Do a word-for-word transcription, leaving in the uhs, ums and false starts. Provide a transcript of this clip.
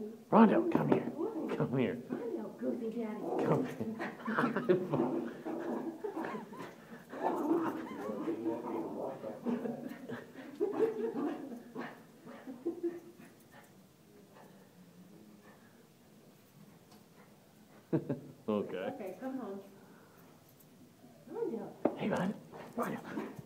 Rondo, come here. Come here. Rondo, goofy daddy. Come here. Okay. Okay, come home. Rondo. Hey, bud. Rondo.